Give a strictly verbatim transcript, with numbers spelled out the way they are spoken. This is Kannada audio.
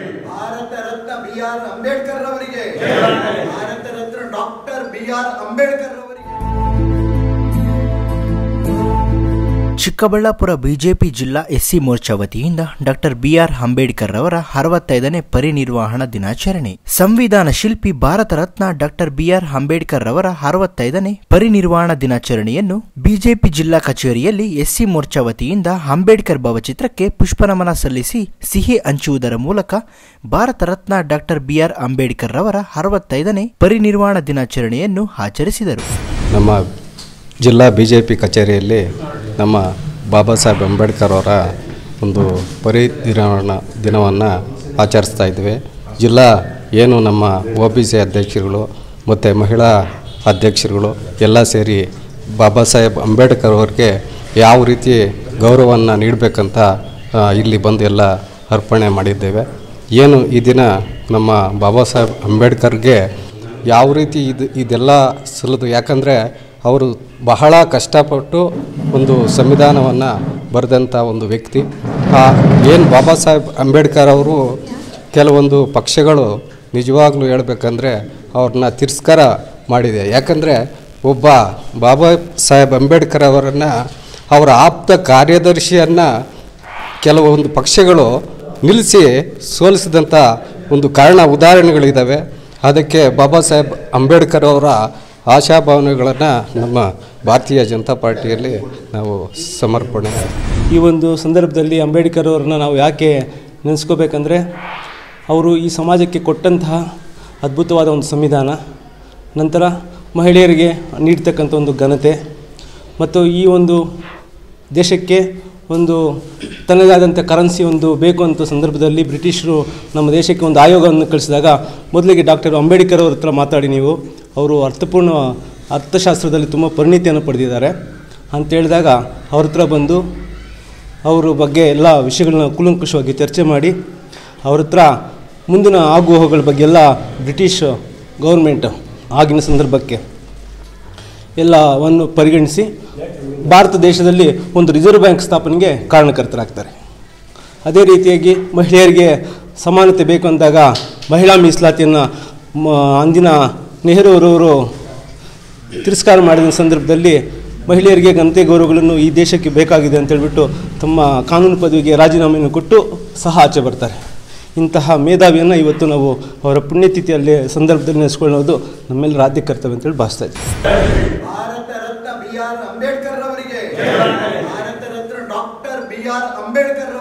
ಭಾರತ ರತ್ನ ಬಿ ಆರ್ ಅಂಬೇಡ್ಕರ್ ಅವರಿಗೆ, Bharat Ratna doctor B R Ambedkar ಅವರಿಗೆ. ಚಿಕ್ಕಬಳ್ಳಾಪುರ ಬಿಜೆಪಿ ಜಿಲ್ಲಾ ಎಸ್ಸಿ ಮೋರ್ಚಾ ವತಿಯಿಂದ ಡಾಕ್ಟರ್ ಬಿ ಆರ್ ಅಂಬೇಡ್ಕರ್ ಅವರ ಅರವತ್ತೈದನೇ ಪರಿನಿರ್ವಾಹಣಾ ದಿನಾಚರಣೆ. ಸಂವಿಧಾನ ಶಿಲ್ಪಿ Bharat Ratna doctor B R Ambedkar ಅವರ ಅರವತ್ತೈದನೇ ಪರಿನಿರ್ವಾಹಣಾ ದಿನಾಚರಣೆಯನ್ನು ಬಿಜೆಪಿ ಜಿಲ್ಲಾ ಕಚೇರಿಯಲ್ಲಿ ಎಸ್ಸಿ ಮೋರ್ಚಾ ವತಿಯಿಂದ ಅಂಬೇಡ್ಕರ್ ಭಾವಚಿತ್ರಕ್ಕೆ ಪುಷ್ಪನಮನ ಸಲ್ಲಿಸಿ ಸಿಹಿ ಹಂಚುವುದರ ಮೂಲಕ Bharat Ratna doctor B R Ambedkar ಅವರ ಅರವತ್ತೈದನೇ ಪರಿನಿರ್ವಾಹಣಾ ದಿನಾಚರಣೆಯನ್ನು ಆಚರಿಸಿದರು. ನಮ್ಮ ಜಿಲ್ಲಾ ಬಿಜೆಪಿ ಕಚೇರಿಯಲ್ಲಿ ನಮ್ಮ ಬಾಬಾ ಸಾಹೇಬ್ ಅಂಬೇಡ್ಕರ್ ಅವರ ಒಂದು ಪರಿನಿರ್ವಾಣಾ ದಿನವನ್ನು ಆಚರಿಸ್ತಾ ಇದ್ದೇವೆ. ಜಿಲ್ಲಾ ಏನು ನಮ್ಮ ಒ ಬಿ ಸಿ ಅಧ್ಯಕ್ಷರುಗಳು ಮತ್ತು ಮಹಿಳಾ ಅಧ್ಯಕ್ಷರುಗಳು ಎಲ್ಲ ಸೇರಿ ಬಾಬಾ ಸಾಹೇಬ್ ಅಂಬೇಡ್ಕರ್ ಅವ್ರಿಗೆ ಯಾವ ರೀತಿ ಗೌರವವನ್ನು ನೀಡಬೇಕಂತ ಇಲ್ಲಿ ಬಂದು ಎಲ್ಲ ಅರ್ಪಣೆ ಮಾಡಿದ್ದೇವೆ. ಏನು ಈ ದಿನ ನಮ್ಮ ಬಾಬಾ ಸಾಹೇಬ್ ಅಂಬೇಡ್ಕರ್ಗೆ ಯಾವ ರೀತಿ ಇದು ಇದೆಲ್ಲ ಸಲ್ಲದು, ಯಾಕಂದರೆ ಅವರು ಬಹಳ ಕಷ್ಟಪಟ್ಟು ಒಂದು ಸಂವಿಧಾನವನ್ನು ಬರೆದಂಥ ಒಂದು ವ್ಯಕ್ತಿ. ಏನು ಬಾಬಾ ಸಾಹೇಬ್ ಅಂಬೇಡ್ಕರ್ ಅವರು ಕೆಲವೊಂದು ಪಕ್ಷಗಳು ನಿಜವಾಗ್ಲೂ ಹೇಳಬೇಕಂದ್ರೆ ಅವ್ರನ್ನ ತಿರಸ್ಕಾರ ಮಾಡಿದೆ. ಯಾಕಂದರೆ ಒಬ್ಬ ಬಾಬಾ ಸಾಹೇಬ್ ಅಂಬೇಡ್ಕರ್ ಅವರನ್ನು ಅವರ ಆಪ್ತ ಕಾರ್ಯದರ್ಶಿಯನ್ನು ಕೆಲವೊಂದು ಪಕ್ಷಗಳು ನಿಲ್ಲಿಸಿ ಸೋಲಿಸಿದಂಥ ಒಂದು ಕಾರಣ ಉದಾಹರಣೆಗಳಿದ್ದಾವೆ. ಅದಕ್ಕೆ ಬಾಬಾ ಸಾಹೇಬ್ ಅಂಬೇಡ್ಕರ್ ಅವರ ಆಶಾಭಾವನೆಗಳನ್ನು ನಮ್ಮ ಭಾರತೀಯ ಜನತಾ ಪಾರ್ಟಿಯಲ್ಲಿ ನಾವು ಸಮರ್ಪಣೆ. ಈ ಒಂದು ಸಂದರ್ಭದಲ್ಲಿ ಅಂಬೇಡ್ಕರ್ ಅವ್ರನ್ನ ನಾವು ಯಾಕೆ ನೆನೆಸ್ಕೋಬೇಕಂದ್ರೆ ಅವರು ಈ ಸಮಾಜಕ್ಕೆ ಕೊಟ್ಟಂತಹ ಅದ್ಭುತವಾದ ಒಂದು ಸಂವಿಧಾನ, ನಂತರ ಮಹಿಳೆಯರಿಗೆ ನೀಡ್ತಕ್ಕಂಥ ಒಂದು ಘನತೆ ಮತ್ತು ಈ ಒಂದು ದೇಶಕ್ಕೆ ಒಂದು ತನ್ನದಾದಂಥ ಕರೆನ್ಸಿ ಒಂದು ಬೇಕು ಅಂತ ಸಂದರ್ಭದಲ್ಲಿ ಬ್ರಿಟಿಷರು ನಮ್ಮ ದೇಶಕ್ಕೆ ಒಂದು ಆಯೋಗವನ್ನು ಕಳಿಸಿದಾಗ ಮೊದಲಿಗೆ ಡಾಕ್ಟರ್ ಅಂಬೇಡ್ಕರ್ ಅವ್ರ ಹತ್ರ ಮಾತಾಡಿ ನೀವು ಅವರು ಅರ್ಥಪೂರ್ಣ ಅರ್ಥಶಾಸ್ತ್ರದಲ್ಲಿ ತುಂಬ ಪರಿಣಿತಿಯನ್ನು ಪಡೆದಿದ್ದಾರೆ ಅಂತ ಹೇಳಿದಾಗ ಅವ್ರ ಹತ್ರ ಬಂದು ಅವರ ಬಗ್ಗೆ ಎಲ್ಲ ವಿಷಯಗಳನ್ನ ಕೂಲಂಕುಷವಾಗಿ ಚರ್ಚೆ ಮಾಡಿ ಅವ್ರ ಹತ್ರ ಮುಂದಿನ ಆಗುಹೋಗುಗಳ ಬಗ್ಗೆ ಎಲ್ಲ ಬ್ರಿಟಿಷ್ ಗೌರ್ಮೆಂಟ್ ಆಗಿನ ಸಂದರ್ಭಕ್ಕೆ ಎಲ್ಲವನ್ನು ಪರಿಗಣಿಸಿ ಭಾರತ ದೇಶದಲ್ಲಿ ಒಂದು ರಿಸರ್ವ್ ಬ್ಯಾಂಕ್ ಸ್ಥಾಪನೆಗೆ ಕಾರಣಕರ್ತರಾಗ್ತಾರೆ. ಅದೇ ರೀತಿಯಾಗಿ ಮಹಿಳೆಯರಿಗೆ ಸಮಾನತೆ ಬೇಕು ಅಂದಾಗ ಮಹಿಳಾ ಮೀಸಲಾತಿಯನ್ನು ಅಂದಿನ ನೆಹರು ಅವರವರು ತಿರಸ್ಕಾರ ಮಾಡಿದ ಸಂದರ್ಭದಲ್ಲಿ ಮಹಿಳೆಯರಿಗೆ ಘನತೆ ಗೌರವಗಳನ್ನು ಈ ದೇಶಕ್ಕೆ ಬೇಕಾಗಿದೆ ಅಂತೇಳ್ಬಿಟ್ಟು ತಮ್ಮ ಕಾನೂನು ಪದವಿಗೆ ರಾಜೀನಾಮೆಯನ್ನು ಕೊಟ್ಟು ಸಹ ಆಚೆ ಬರ್ತಾರೆ. ಇಂತಹ ಮೇಧಾವಿಯನ್ನು ಇವತ್ತು ನಾವು ಅವರ ಪುಣ್ಯತಿಥಿಯಲ್ಲಿ ಸಂದರ್ಭದಲ್ಲಿ ನೆನೆಸ್ಕೊಳ್ಳೋದು ನಮ್ಮೆಲ್ಲರ ಆದ್ಯ ಕರ್ತವ್ಯ ಅಂತೇಳಿ ಭಾವಿಸ್ತಾ ಇದ್ದೀವಿ. ಭಾರತ ರತ್ನ ಬಿ ಆರ್ ಅಂಬೇಡ್ಕರ್ ಅವರಿಗೆ, Bharat Ratna doctor B R Ambedkar